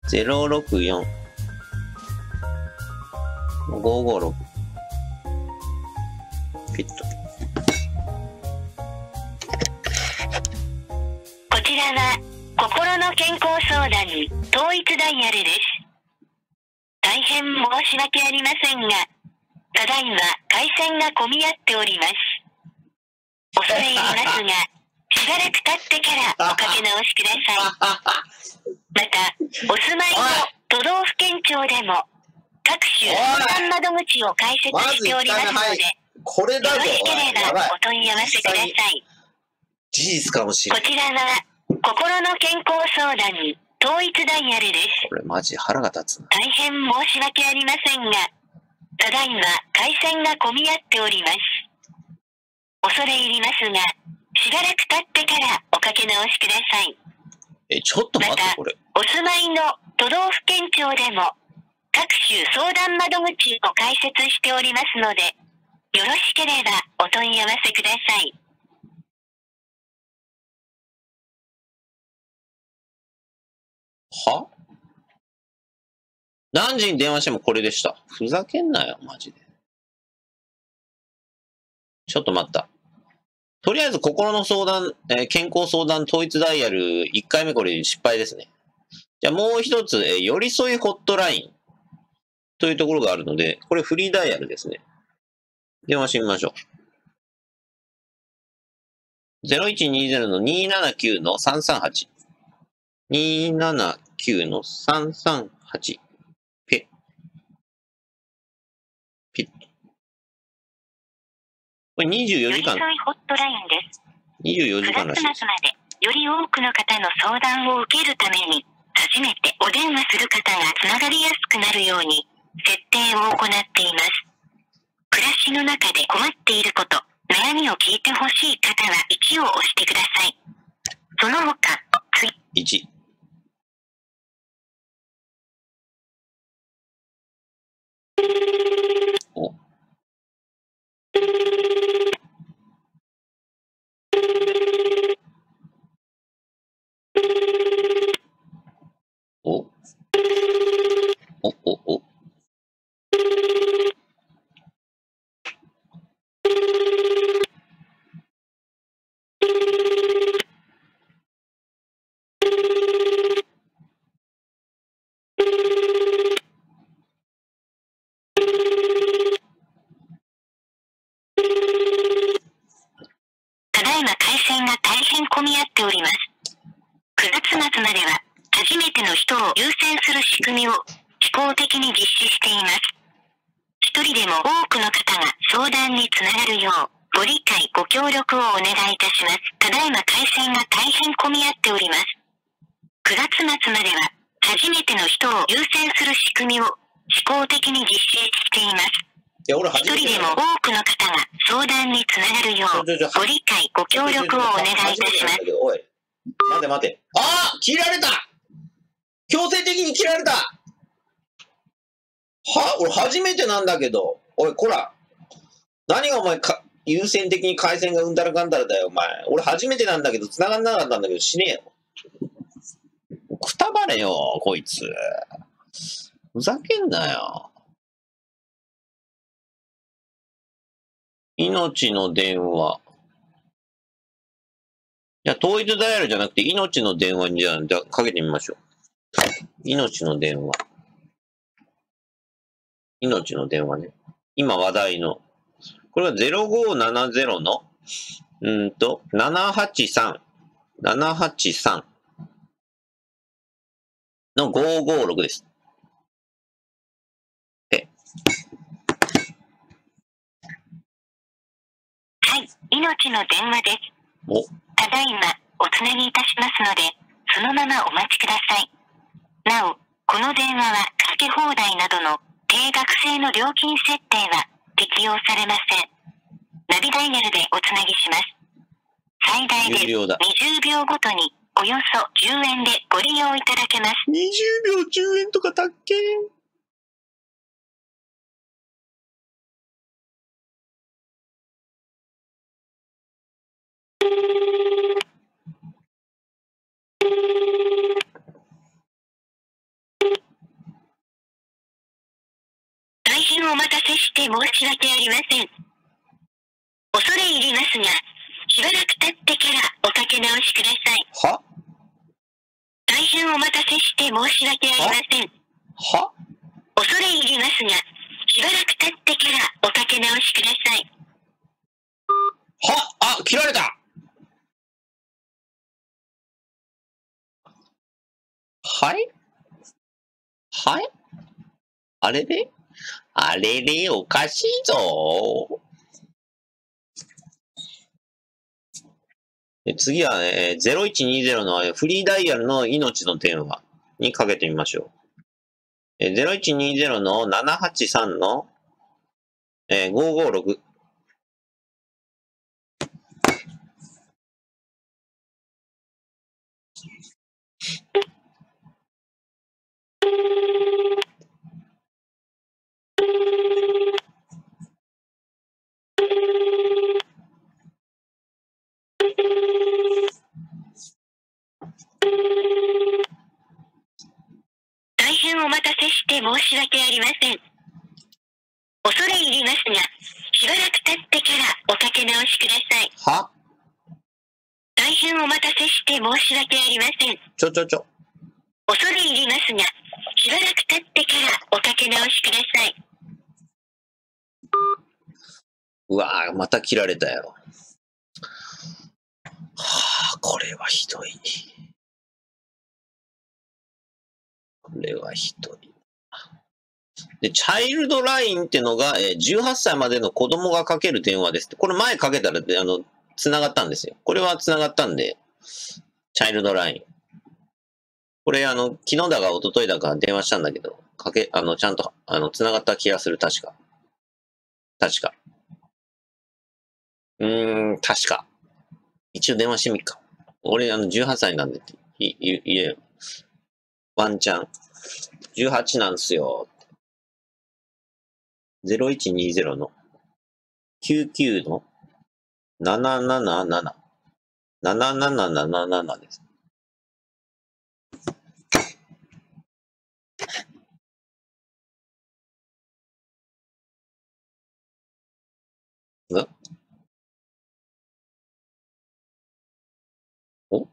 064-556。ピッと。 こちらは、心の健康相談統一ダイヤルです。大変申し訳ありませんが、ただいま回線が混み合っております。恐れ入りますが、しばらく経ってからおかけ直しください。また、お住まいの都道府県庁でも、各種相談窓口を開設しておりますので、 これだぞ。 よろしければお問い合わせください。 事実かもしれない。 こちらは、心の健康相談統一ダイヤルです。 これマジ腹が立つな。 大変申し訳ありませんが、ただいま回線が混み合っております。恐れ入りますが、しばらく経ってからおかけ直しください。 ちょっと待って、これ。 お住まいの都道府県庁でも、各種相談窓口を開設しておりますので、よろしければお問い合わせください。 は？何時に電話してもこれでした。ふざけんなよ、マジで。ちょっと待った。とりあえず、心の相談、健康相談統一ダイヤル、1回目これ失敗ですね。じゃあもう一つ、寄り添いホットラインというところがあるので、これフリーダイヤルですね。電話してみましょう。0120-279-338。279-338。ピッ。これ24時間。 寄り添いホットラインです。 24時間らしいです。 9月末まで、より多くの方の相談を受けるために、初めてお電話する方がつながりやすくなるように、設定を行っています。暮らしの中で困っていること、悩みを聞いてほしい方は1を押してください。その他、 1。お。お。お。 ただいま回線が大変混み合っております。9月末までは、初めての人を優先する仕組みを、試行的に実施しています。一人でも多くの方が相談につながるよう、ご理解ご協力をお願いいたします。ただいま回線が大変混み合っております。9月末までは、初めての人を優先する仕組みを、試行的に実施しています。一人でも多くの方が相談につながるよう、ご理解ご協力をお願いいたします。 おい、待て。ああ、切られた！強制的に切られた！は？俺初めてなんだけど。おい、こら。何がお前優先的に回線がうんだらかんだらだよ、お前。俺初めてなんだけど、繋がんなかったんだけど、死ねえよ。くたばれよ、こいつ。ふざけんなよ。命の電話。じゃあ、統一ダイヤルじゃなくて、命の電話にじゃあかけてみましょう。命の電話。命の電話ね。今話題の。これは0570の、783の556です。 はい、命の電話です。ただいま、おつなぎいたしますので、そのままお待ちください。なお、この電話はかけ放題などの定額制の料金設定は適用されません。ナビダイヤルでおつなぎします。最大で20秒ごとにおよそ10円でご利用いただけます。 20秒10円とかたっけー。 変お待たせして申し訳ありません。恐れ入りますが、しばらく経ってからおかけ直しください。 は大変お待たせして申し訳ありません。 は恐れ入りますが、しばらく経ってからおかけ直しください。 あ、切られた。はいはい、あれれあれれ、おかしいぞ。次は、0120のフリーダイヤルの命の電話にかけてみましょう。0120の783の、556。 大変お待たせして申し訳ありません。恐れ入りますが、しばらく経ってからおかけ直しください。 は大変お待たせして申し訳ありません。恐れ入りますが、しばらく経ってからおかけ直しください。 うわぁ、また切られたよ。はぁ、これはひどい。これはひどい。で、チャイルドラインってのが、18歳までの子供がかける電話ですって。これ前かけたら、繋がったんですよ。これは繋がったんで、チャイルドライン。これ、昨日だか一昨日だか電話したんだけど、ちゃんと、繋がった気がする、確か。確か。確か。一応電話してみっか。俺、18歳なんでって言えよ。ワンチャン。18なんすよ。0120の99の777。7777です。お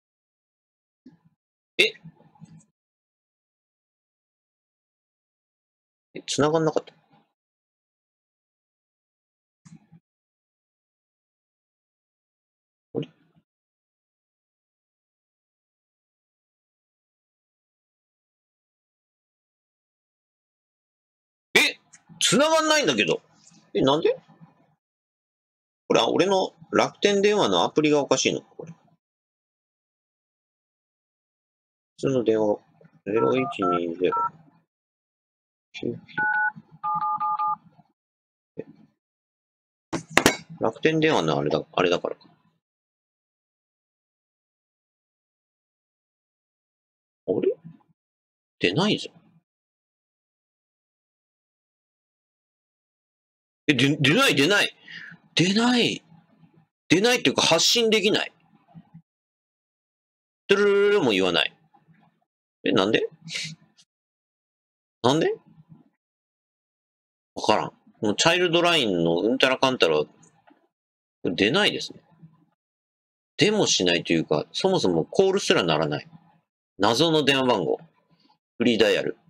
繋がんなかった。あれ繋がんないんだけど。なんでこれ、俺の楽天電話のアプリがおかしいのかこれ。普通の電話が、0120。楽天電話のあれだからか。あれ出ないぞ。出ないっていうか発信できない。トゥルルルも言わない。なんでわからん。このチャイルドラインのうんたらかんたら、出ないですね。出もしないというか、そもそもコールすらならない。謎の電話番号。フリーダイヤル。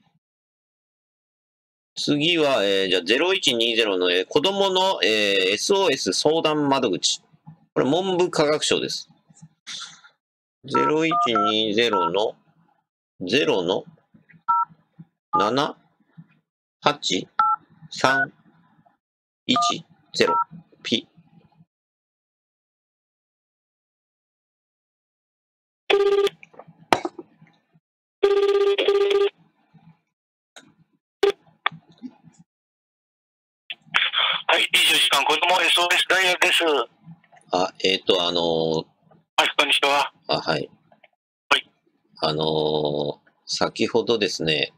次は、じゃあ0120の、子供の、SOS 相談窓口。これ文部科学省です。0120の0の7、8、3、1、0、P。 はい、24時間子供 SOS ダイヤルです。 はい、 こんにちは。 はい。 はい。 先ほどですね、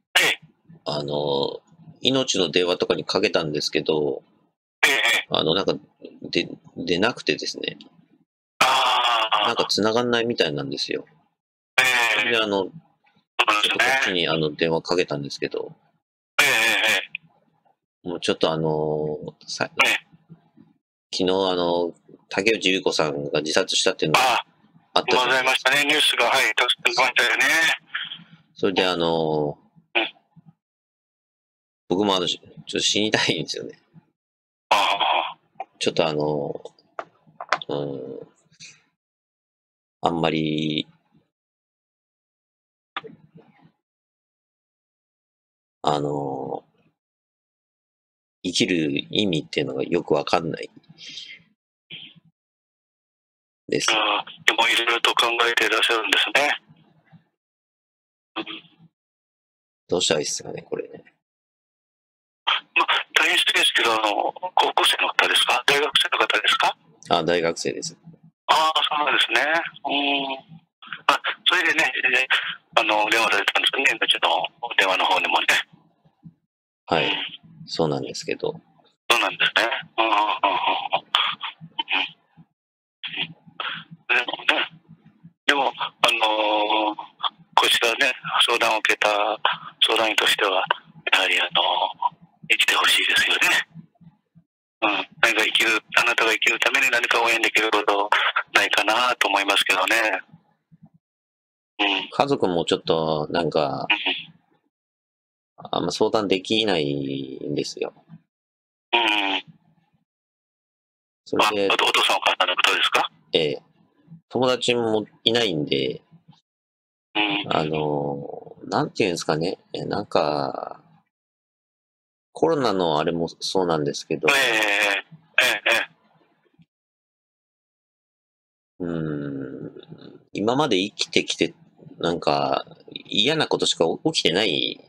命の電話とかにかけたんですけど、なんか、出なくてですね。なんか繋がんないみたいなんですよ。で、ちょっとこっちに電話かけたんですけど、 もうちょっと昨日竹内結子さんが自殺したっていうのがああったじゃごないですか。 ざいましたね。ニュースが、はい、たくさん出ましたよね。 それで僕もちょっと死にたいんですよね。 あちょっとあんまり、生きる意味っていうのがよくわかんないです。 あ、でもいろいろと考えていらっしゃるんですね。 どうしたらいいですかね、これね。 まあ、大変失礼ですけど、高校生の方ですか？大学生の方ですか？ あ、大学生です。 ああ、そうなんですね。あ、それでね、電話されたんですね。うちの電話の方にもね。 はい。そうなんですけど。 そうなんですね。でも、こちらね、相談を受けた相談員としては、やはり生きてほしいですよね。何かあなたが生きるために何か応援できることないかなと思いますけどね。 家族もちょっと、なんか、あんま相談できないんですよ。それで、 お父さんお母さんのことですか？ 友達もいないんで、なんていうんですかね、なんか、コロナのあれもそうなんですけど、今まで生きてきて、なんか、嫌なことしか起きてない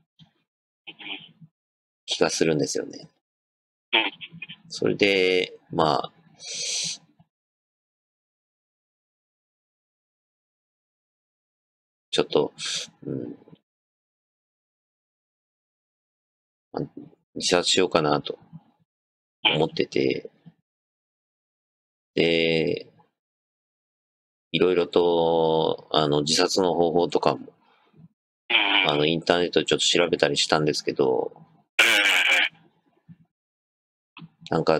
気がするんですよね。それで、まあ、ちょっと、自殺しようかなと思ってて、で、いろいろと、自殺の方法とかも、インターネットでちょっと調べたりしたんですけど、なんか、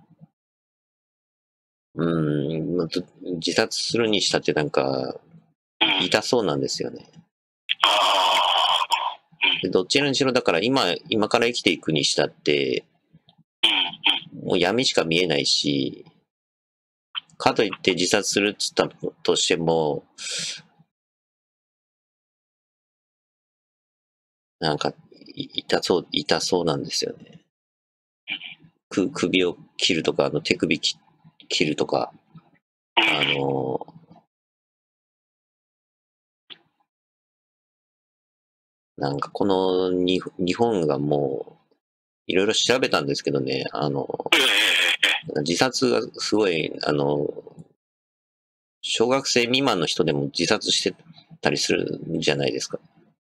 自殺するにしたってなんか、痛そうなんですよね。でどっちにしろだから今から生きていくにしたって、もう闇しか見えないし、かといって自殺するっつったとしても、なんか、痛そうなんですよね。首を切るとか、手首切るとか、なんかこの日本がもう、いろいろ調べたんですけどね、自殺がすごい、小学生未満の人でも自殺してたりするんじゃないですか。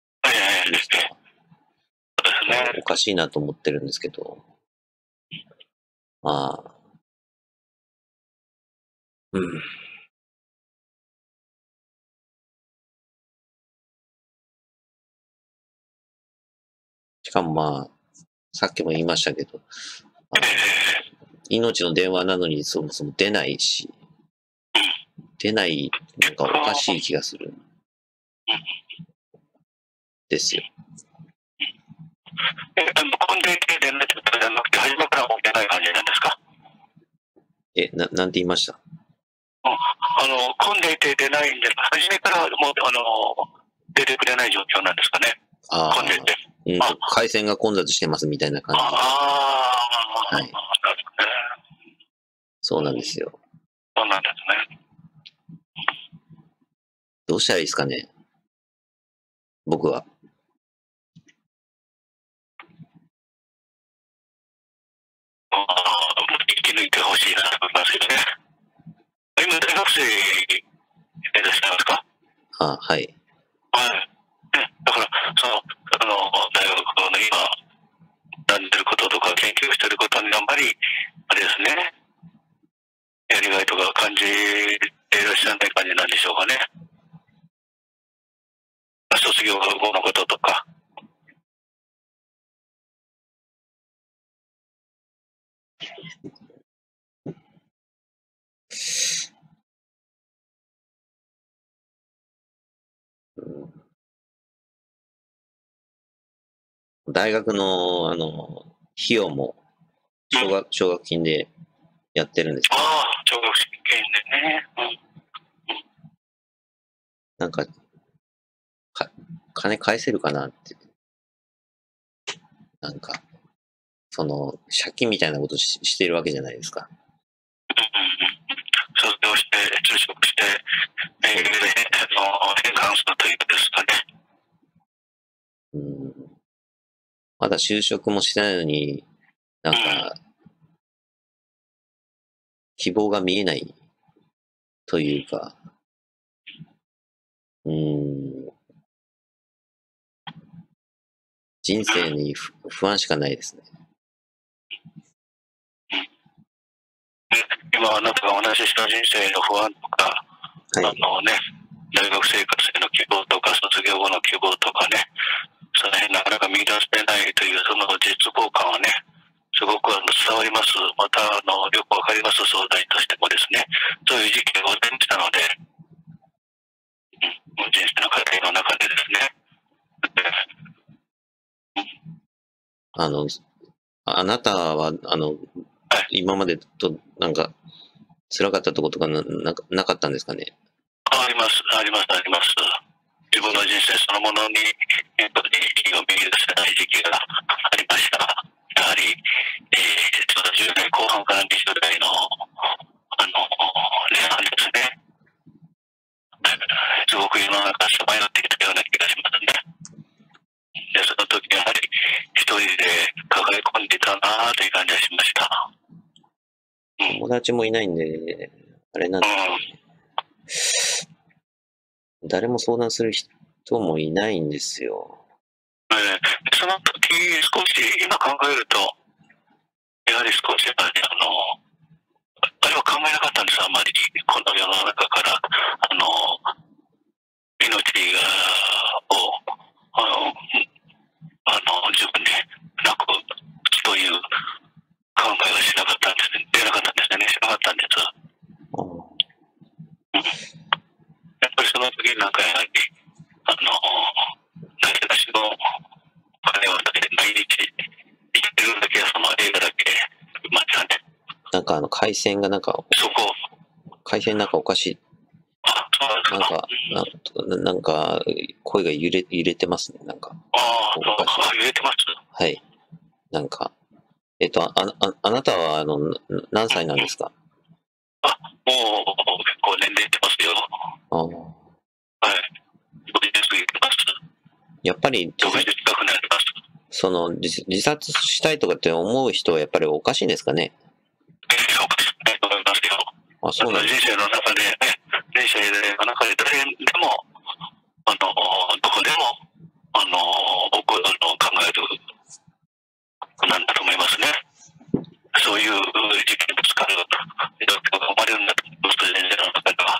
おかしいなと思ってるんですけど。まあ、しかもまあ、さっきも言いましたけど、命の電話なのにそもそも出ないし、出ないのがおかしい気がする。ですよ。 混んでいて連絡とかじゃなくて、初めからもう出ない感じなんですか？ なんて言いました？ 混んでいて出ないんで、初めからもう、出てくれない状況なんですかね。混んでいて。 回線が混雑してますみたいな感じで。はい。そうなんですよ。 そうなんですね。 どうしたらいいですかね、僕は。 生き抜いてほしいなと思いますけどね。今、大学生でいらっしゃいますか？ はい。 はい。だから、大学の今、学んでることとか研究してることにあんまり、あれですね、やりがいとか感じていらっしゃらない感じなんでしょうかね。卒業後のこととか。 大学の、費用も奨学金でやってるんですけど、 ああ、奨学金でね。 なんか、金返せるかなって。なんか、借金みたいなことしてるわけじゃないですか。 卒業して、就職して、返還するということですかね。 まだ就職もしてないのに、なんか、希望が見えないというか、人生に不安しかないですね。 今あなたがお話しした人生の不安とか、大学生活への希望とか、卒業後の希望とかね、その辺なかなか見出せないというその絶望感はね、すごく伝わります。またよくわかります、相談員としてもですね。そういう時期がございましたので、人生の過程の中でですね。 あなたは、今までと、なんか、辛かったところとかなかったんですかね。 あります。自分の人生そのものに、意義を見出せない時期がありました。やはり、ちょうど10代後半から20代の、前半ですね。すごく世の中さまよってきたような気がしますね。で、その時やはり一人で抱え込んでいたなという感じがしました。 友達もいないんで、あれなんですけど、誰も相談する人もいないんですよ。 その時少し今考えると、やはり少しあれは考えなかったんです、あまり。この世の中から、命を、自分でなくという考えはしなかったんですね。出なかったんですね。しなかったんです。やっぱりその時なんかやはり、なぜかしの金をかけて毎日生きてるだけはその映画だけ見ましたね。 なんか回線が回線なんかおかしい。なんか声が揺れてますね。なんか。 揺れてます。 はい。なんか、あなたは何歳なんですか？ もう結構年齢いってますよ。はい。50過ぎてます。 やっぱり 60近くなります。 自殺したいとかって思う人はやっぱりおかしいんですかね？ おかしくないと思いますよ。 そうなんです。 人生の中で、人生の中で誰でも、どこでも、考える、なんだと思いますね。そういう時期にぶつかる状況が生まれるんだと思います、人生の中では。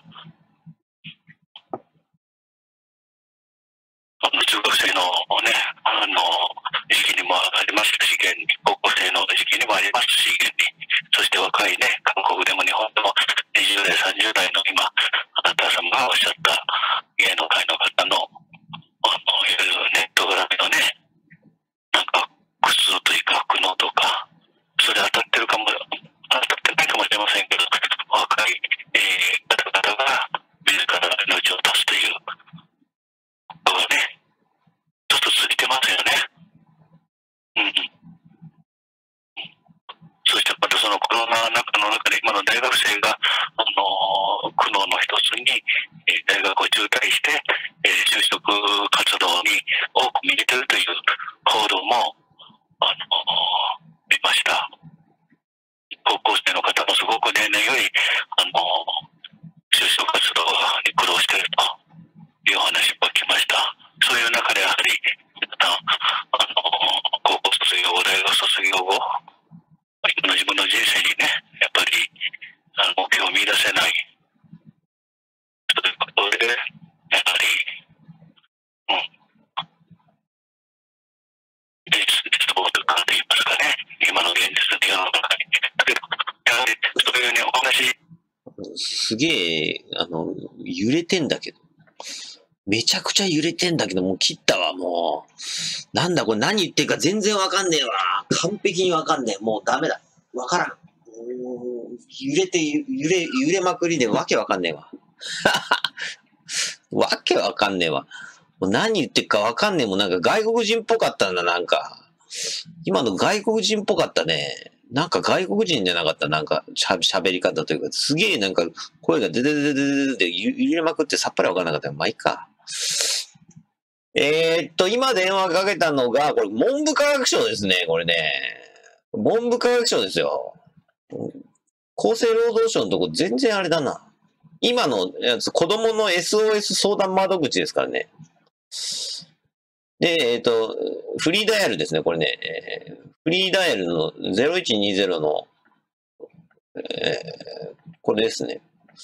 中学生のね、時期にもありますし、高校生の時期にもありますし、そして若いね、韓国でも日本でも20代、30代の今、あなた様がおっしゃった芸能界の方の、いわゆるネット絡みのね、なんか苦痛というか苦悩とか、それ当たってないかもしれませんけど、若い、方々が自ら命を絶つということがね、ちょっと続いてますよね。そしてまたそのコロナの中で今の大学生が苦悩の一つに大学を中退して就職活動に多く見えているという報道も見ました。高校生の方もすごく例年より就職活動に苦労しているという話も聞きました。そういう中でやはり高校卒業後、大学卒業後、今の自分の人生にね、やっぱり目標を見出せない。ということで、やはり、絶望とかといいますかね、今の現実の世の中に。だけど、やはりそういうね、お話。 すげえ、揺れてんだけど。 めちゃくちゃ揺れてんだけど、もう切ったわ、もう。なんだこれ何言ってるか全然わかんねえわ。完璧にわかんねえ。もうダメだ。わからん。揺れて、揺れまくりでわけわかんねえわ。わけわかんねえわ。もう何言ってるかわかんねえもん。なんか外国人っぽかったんだ、なんか。今の外国人っぽかったね。なんか外国人じゃなかった、なんか喋り方というか、すげえなんか声がデデデデデデで揺れまくってさっぱりわからなかったよ。まあいいか。今電話かけたのが、これ文部科学省ですね、これね。文部科学省ですよ。厚生労働省のとこ全然あれだな。今のやつ、子供の SOS 相談窓口ですからね。で、フリーダイヤルですね、これね。フリーダイヤルの0120の、これですね。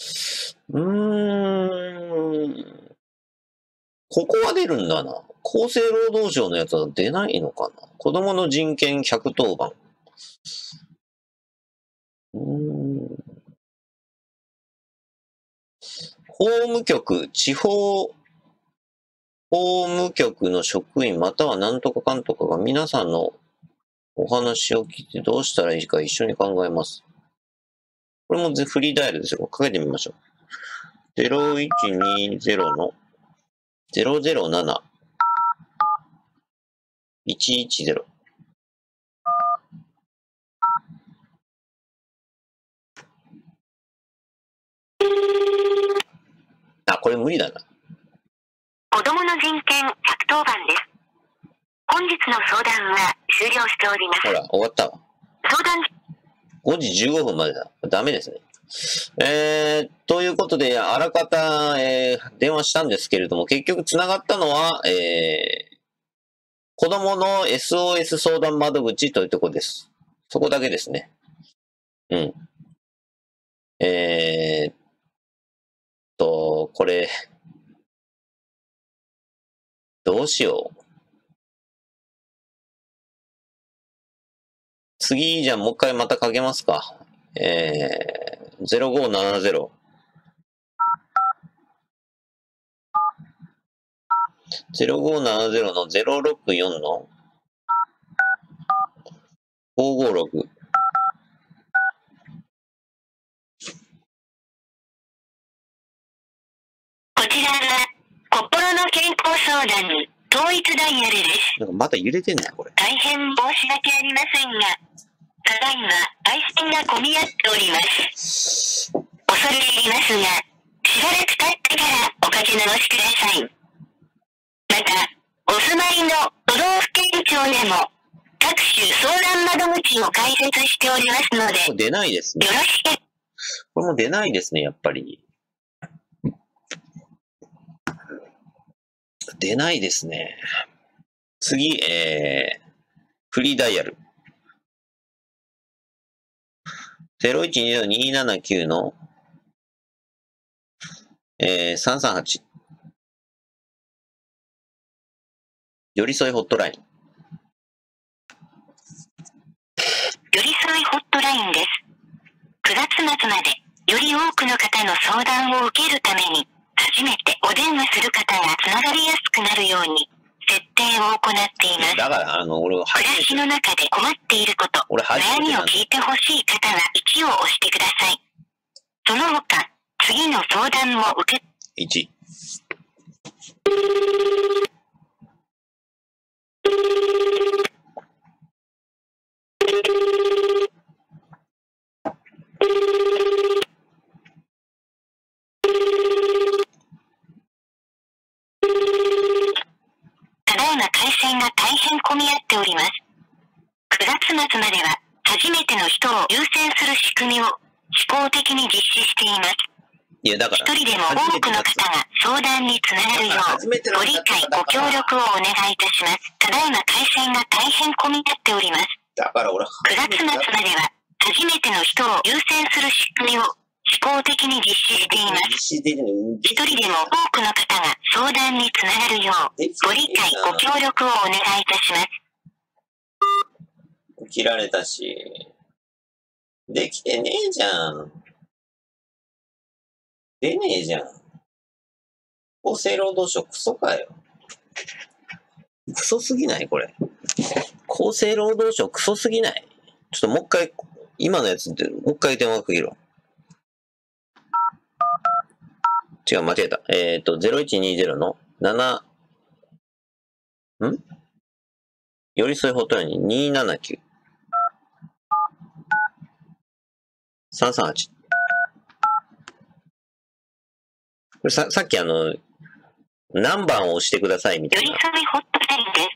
ここは出るんだな。厚生労働省のやつは出ないのかな。子供の人権110番。法務局、地方法務局の職員または何とかかんとかが皆さんのお話を聞いてどうしたらいいか一緒に考えます。これもフリーダイヤルですよ。かけてみましょう。0120の007-110。あ、これ無理だな。 子供の人権110番です。本日の相談は終了しております。 ほら、終わったわ。 相談 5時15分までだ。ダメですね。ということで、あらかた、電話したんですけれども、結局繋がったのは、子供の SOS 相談窓口というところです。そこだけですね。うん。これ、どうしよう。次、じゃあもう一回またかけますか。0570。0570の064の556。 こちらは心の健康相談統一ダイヤルです。 なんかまた揺れてんだこれ。 大変申し訳ありませんが、ただいま配信が混み合っております。恐れ入りますが、しばらく経ってからおかけ直しください。また、お住まいの都道府県庁でも、各種相談窓口を開設しておりますので、 これ出ないですね。 よろしく。 これも出ないですね、やっぱり。出ないですね。次、フリーダイヤル。0120-279の、338。寄り添いホットライン。 寄り添いホットラインです。9月末まで、より多くの方の相談を受けるために、初めてお電話する方がつながりやすくなるように、設定を行っています。 だから、俺は暮らしの中で困っていること、悩みを聞いてほしい方は1を押してください。その他、次の相談も受け、 1。 ただいま回線が大変混み合っております。9月末までは、初めての人を優先する仕組みを、思考的に実施しています。 いや、だから。 一人でも多くの方が相談につながるよう、ご理解、ご協力をお願いいたします。ただいま回線が大変混み合っております。 だから俺、9 月末までは、初めての人を優先する仕組みを、思考的に実施しています。一人でも多くの方が相談につながるよう、ご理解、ご協力をお願いいたします。 切られたし、できてねえじゃん。出ねえじゃん。 厚生労働省クソかよ。クソすぎないこれ。厚生労働省クソすぎない？ちょっともう一回、今のやつで、もう一回電話かけるわ。違う、間違えた。0120の7、寄り添いホットラインに279。338。これさっき何番を押してくださいみたいな。 寄り添いホットラインです。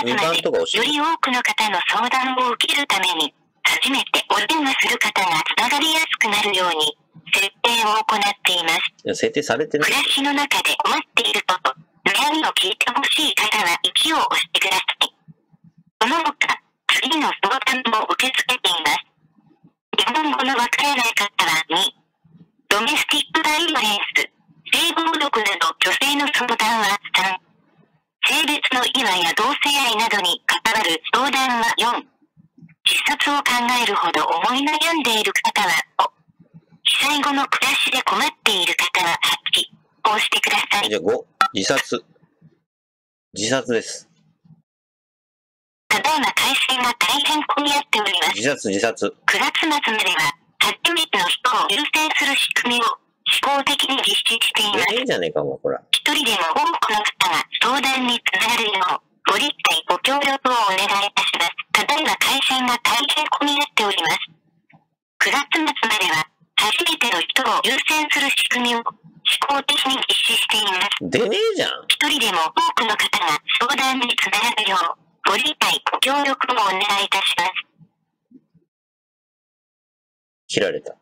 2番とか押して。 より多くの方の相談を受けるために、初めてお電話する方がつながりやすくなるように、設定を行っています。 いや、設定されてない。 暮らしの中で困っていること、悩みを聞いてほしい方は1を押してください。その他、次の相談も受け付けています。日本語のわからない方は2、ドメスティックバイオレンス、性暴力など女性の相談は3、性別の違和や同性愛などに関わる相談は4、自殺を考えるほど思い悩んでいる方は5、被災後の暮らしで困っている方は8、こうしてください。 じゃあ5、自殺。自殺です。 ただいま回線が大変混み合っております。 自殺。 9月末までは、初めての人を優先する仕組みを思考的に実施しています。 いいじゃねえかもうこれ。 一人でも多くの方が相談につながるよう、ご理解ご協力をお願いいたします。ただいま回線が大変混み合っております。9月末までは、初めての人を優先する仕組みを思考的に実施しています。 出ねえじゃん。 一人でも多くの方が相談につながるよう、ご理解ご協力をお願いいたします。 切られた。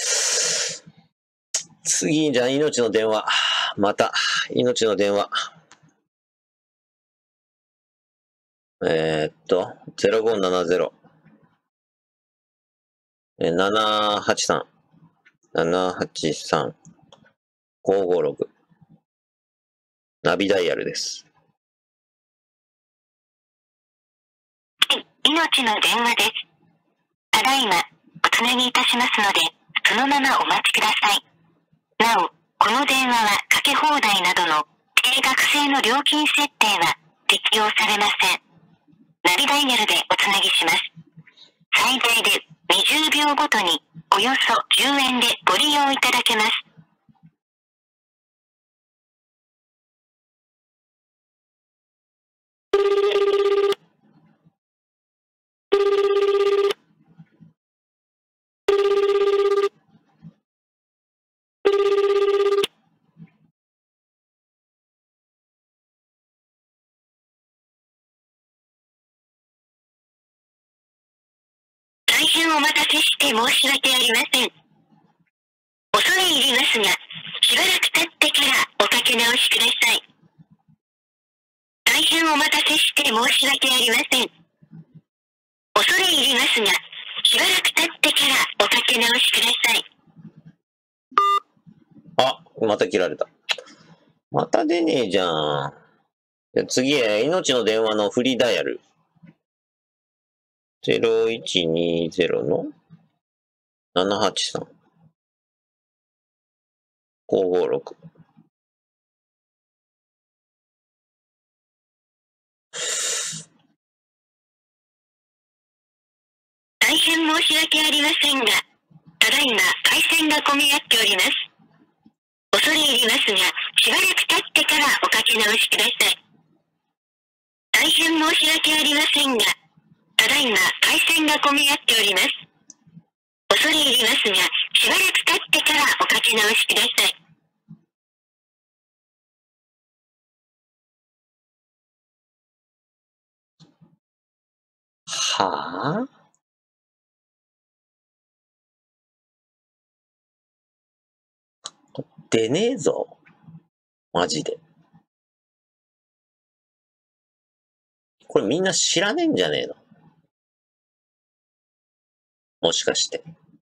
次、じゃあ命の電話。また、命の電話。0570。783。783。556。ナビダイヤルです。 命の電話です。ただいま、おつなぎいたしますので、そのままお待ちください。なお、この電話はかけ放題などの定額制の料金設定は適用されません。ナビダイヤルでおつなぎします。最大で20秒ごとにおよそ10円でご利用いただけます。大変お待たせして申し訳ありません。恐れ入りますが、しばらく経ってからおかけ直しください。大変お待たせして申し訳ありません。恐れ入りますが、しばらく経ってからおかけ直しください。 あ、また切られた。また出ねえじゃん。じゃあ次、命の電話のフリーダイヤル。0120の783。556。 大変申し訳ありませんが、ただいま回線が混み合っております。恐れ入りますが、しばらく経ってからおかけ直しください。大変申し訳ありませんが、ただいま回線が混み合っております。恐れ入りますが、しばらく経ってからおかけ直しください。 はぁ？出ねえぞ。マジで。これみんな知らねえんじゃねえの？もしかして。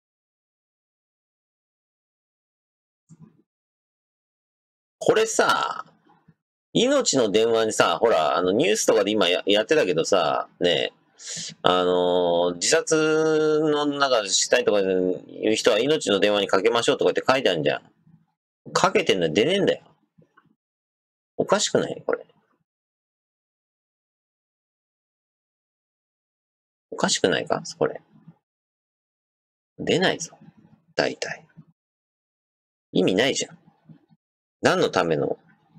これさ、命の電話にさ、ほら、ニュースとかで今やってたけどさ、ね、自殺のなんかしたいとかいう人は命の電話にかけましょうとかって書いてあるじゃん。 かけてんの出ねえんだよ。おかしくないこれ。おかしくないかこれ。出ないぞ。大体。意味ないじゃん。何のための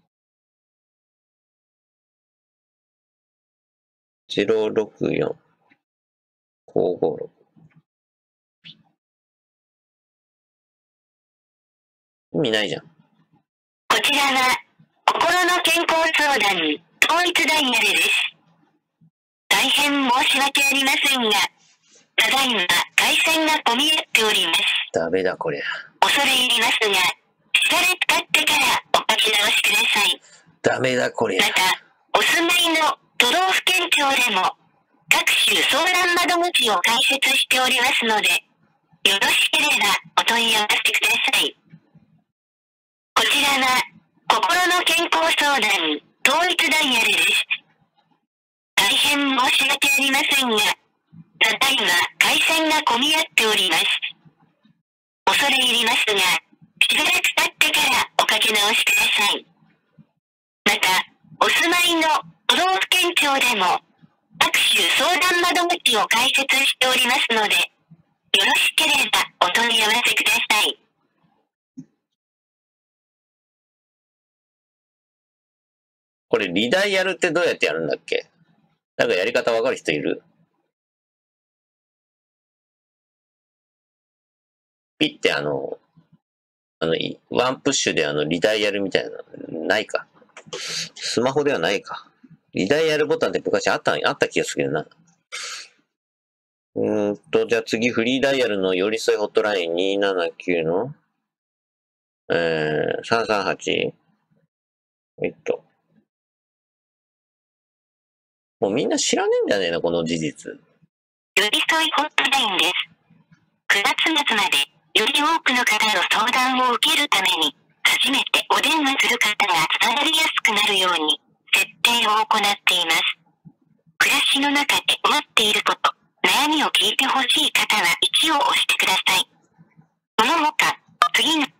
064-556。意味ないじゃん。 こちらは、心の健康相談、統一ダイヤルです。大変申し訳ありませんが、ただいま回線が混み合っております。 ダメだこりゃ。 恐れ入りますが、しばらく経ってからお書き直しください。 ダメだこりゃ。 また、お住まいの都道府県庁でも、各種相談窓口を開設しておりますので、よろしければお問い合わせください。こちらは、心の健康相談、統一ダイヤルです。大変申し訳ありませんが、ただいま回線が混み合っております。恐れ入りますが、しばらく経ってからおかけ直しください。また、お住まいの都道府県庁でも、各種相談窓口を開設しておりますので、よろしければお問い合わせください。 これリダイヤルってどうやってやるんだっけ？なんかやり方わかる人いる？ピッてワンプッシュでリダイヤルみたいなのないか。スマホではないか。リダイヤルボタンって昔あった気がするけどな。じゃあ次、フリーダイヤルの寄り添いホットライン279の、338? もうみんな知らねえんじゃねえの、この事実。 寄り添いホットラインです。9月末まで、より多くの方の相談を受けるために、初めてお電話する方が伝わりやすくなるように、設定を行っています。暮らしの中で困っていること、悩みを聞いてほしい方は1を押してください。その他、次の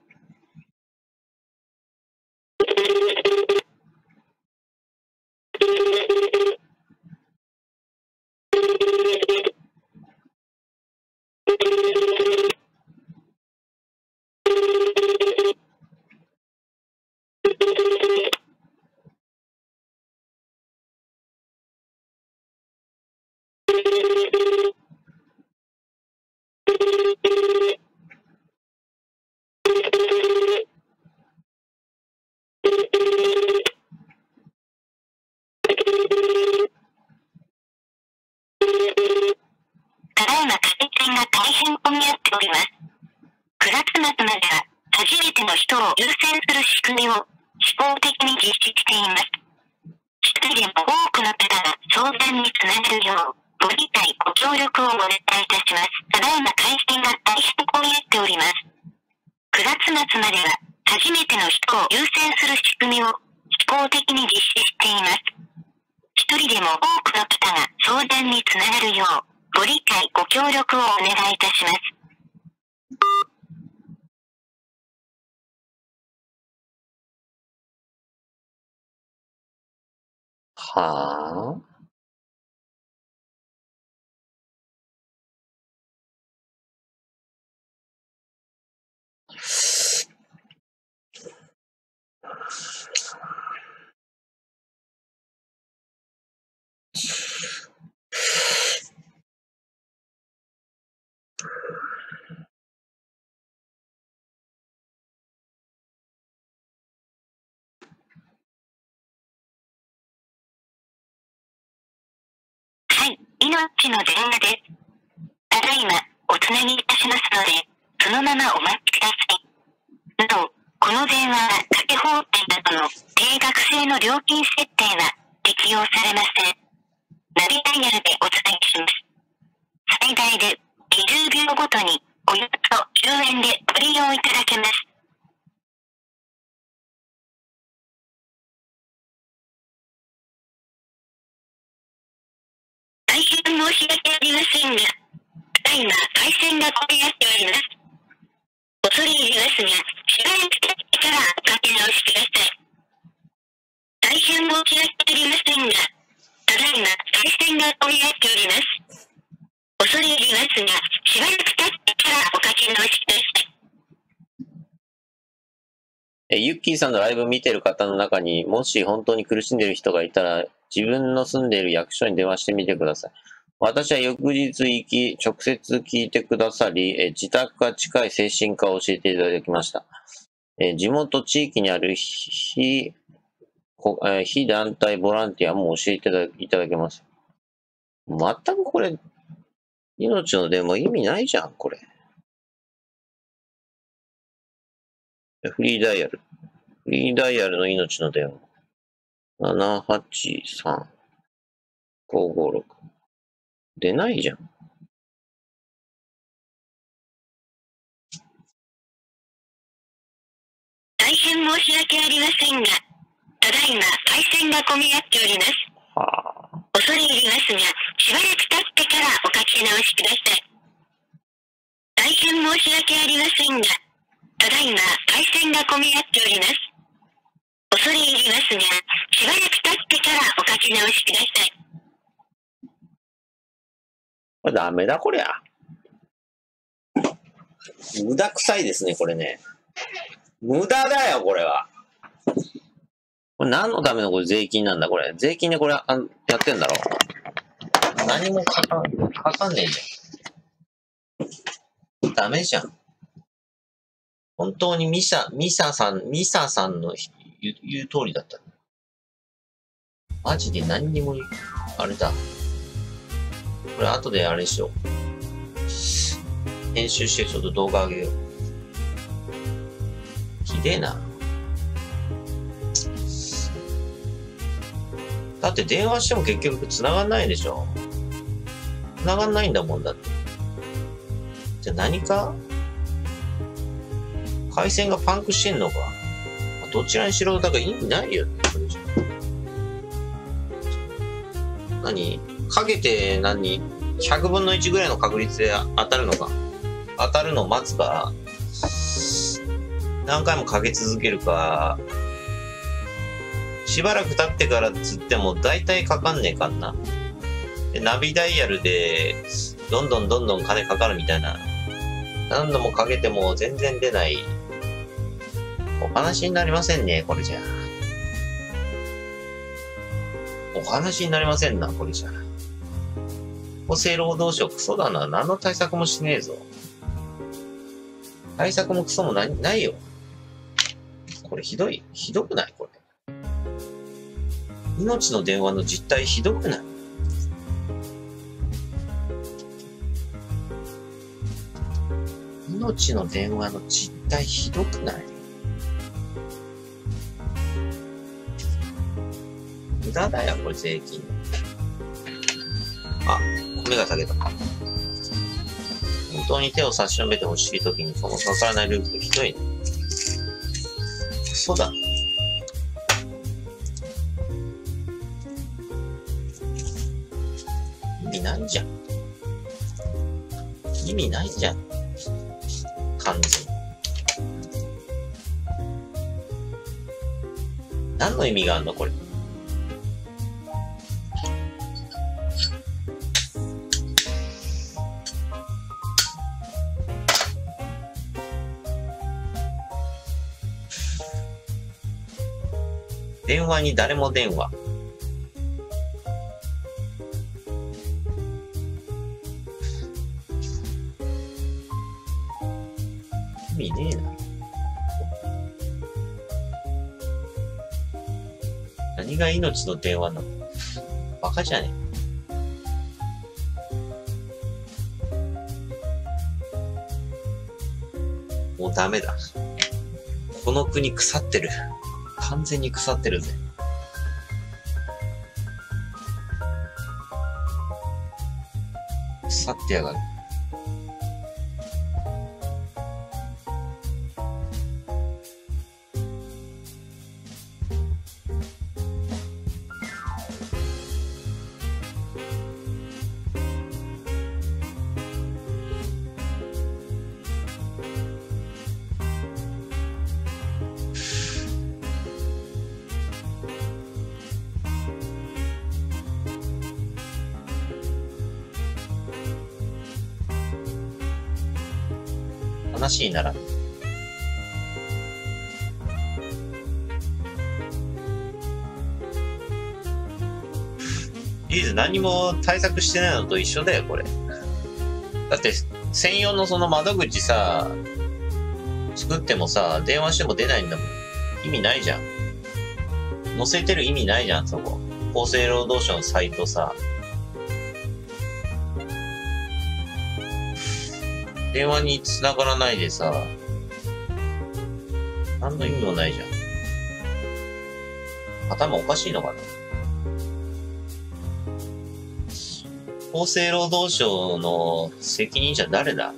ただいま回線が大変混み合っております。9月末までは、初めての人を優先する仕組みを、思考的に実施しています。一人でも多くの方が相談につながるよう、ご理解、ご協力をお願いいたします。ただいま回線が大変混み合っております。9月末までは、初めての人を優先する仕組みを、思考的に実施しています。一人でも多くの方が相談につながるよう、ご理解、ご協力をお願いいたします。 はぁ？ はい、命の電話です。ただいま、おつなぎいたしますので、そのままお待ちください。なお、この電話はかけ放題などの定額制の料金設定は適用されません。ナビダイヤルでお伝えします。最大で20秒ごとにおよそ10円でご利用いただけます。大変申し訳ありませんが、ただいま回線が混み合っております。恐れ入りますが、しばらく経ってからおかけ直しください。大変申し訳ありませんが、ただいま回線が混み合っております。恐れ入りますが、しばらく経ってからおかけ直しください。 ユッキーさんのライブ見てる方の中にもし本当に苦しんでる人がいたら、自分の住んでいる役所に電話してみてください。私は翌日行き、直接聞いてくださり、自宅が近い精神科を教えていただきました。地元地域にある非団体ボランティアも教えていただけます。全くこれ、命の電話意味ないじゃん、これ。フリーダイヤル。フリーダイヤルの命の電話。783-556。出ないじゃん。 大変申し訳ありませんが、ただいま回線が混み合っております。 はあ。 恐れ入りますが、しばらく経ってからおかけ直しください。大変申し訳ありませんが、ただいま回線が混み合っております。恐れ入りますが、しばらく経ってからおかけ直しください。 これダメだこりゃ。無駄臭いですね、これね。無駄だよ、これは。これ何のためのこれ税金なんだ、これ。税金でこれやってんだろ。何もかかんねえじゃん。ダメじゃん。本当にミサさんの言う通りだった。マジで何にも、あれだ。これ後であれしよう。編集してちょっと動画上げよう。ひでえな。だって電話しても結局繋がんないでしょ。繋がんないんだもんだって。じゃあ何か回線がパンクしてんのか。どちらにしろだから意味ないよね。何かけて100分の1ぐらいの確率で当たるのか。当たるのを待つか。何回もかけ続けるか。しばらく経ってからつっても大体かかんねえかんな。でナビダイヤルでどんどん金かかるみたいな。何度もかけても全然出ない。お話になりませんね、これじゃ。お話になりませんな、これじゃ。厚生労働省クソだな。何の対策もしねえぞ。対策もクソもないよ。これひどくないこれ。命の電話の実態ひどくない？命の電話の実態ひどくない？無駄だよ、これ税金。あ、米が下げた。本当に手を差し伸べてほしいときにそのかからないルールひどいね。クソだ。意味ないじゃん。意味ないじゃん。完全に。何の意味があるのこれ。電話に誰も電話。意味ねえな。何が命の電話なの？バカじゃねえ。もうダメだ。この国腐ってる。完全に腐ってるぜ。腐ってやがる。 話にならん。リーズ何も対策してないのと一緒だよ、これ。だって、専用のその窓口さ、作ってもさ、電話しても出ないんだもん。意味ないじゃん。載せてる意味ないじゃん、そこ。厚生労働省のサイトさ。電話に繋がらないでさ、何の意味もないじゃん。頭おかしいのかな。厚生労働省の責任者誰だ？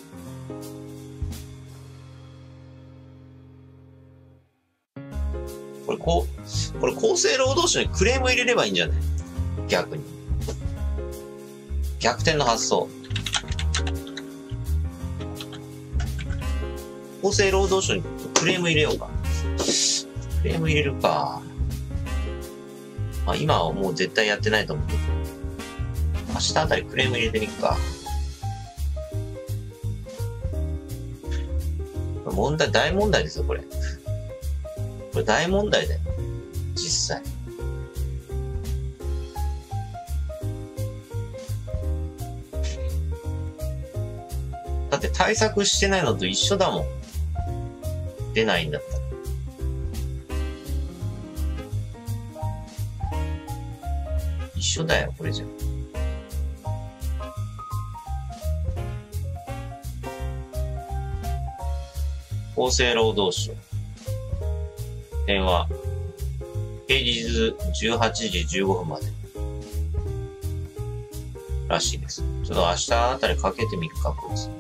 これ厚生労働省にクレーム入れればいいんじゃない？逆に。逆転の発想。厚生労働省にクレーム入れようか。クレーム入れるか。まあ今はもう絶対やってないと思うけど。明日あたりクレーム入れてみっか。大問題ですよ、これ。これ大問題だよ。実際。だって対策してないのと一緒だもん。出ないんだったら。一緒だよ、これじゃ。厚生労働省。電話。平日18時15分まで。らしいです。ちょっと明日あたりかけてみるか、こいつ。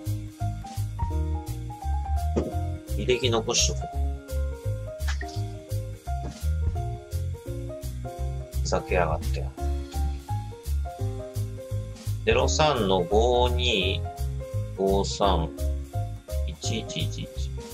履歴残しとこう。ふざけやがって。03の52531111。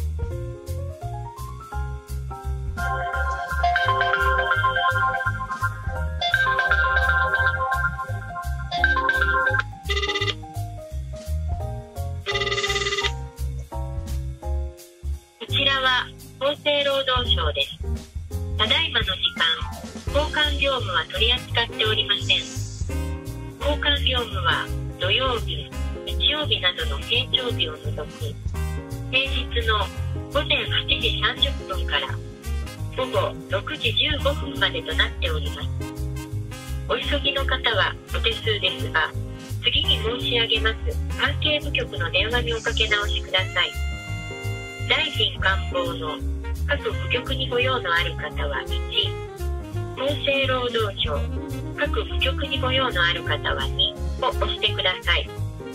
業務は取り扱っておりません。交換業務は土曜日、日曜日などの平常日を除き、平日の午前8時30分から午後6時15分までとなっております。お急ぎの方はお手数ですが、次に申し上げます関係部局の電話におかけ直しください。大臣官房の各部局にご用のある方は1、厚生労働省各部局にご用のある方は2を押してください。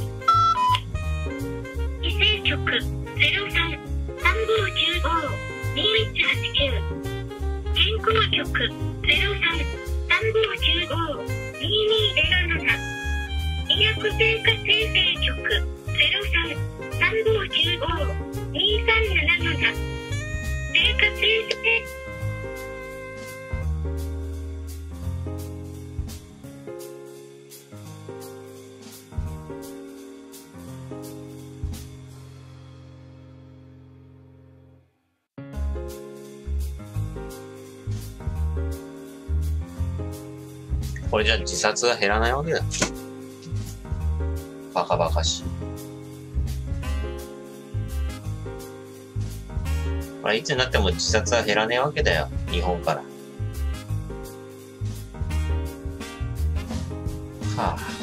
規制局03-3595-2189健康局03-3595-2207医薬生活衛生局03-3595-2377生活衛生これじゃ自殺が減らないわけだ。バカバカしい。これいつになっても自殺は減らねえわけだよ。日本から。はあ。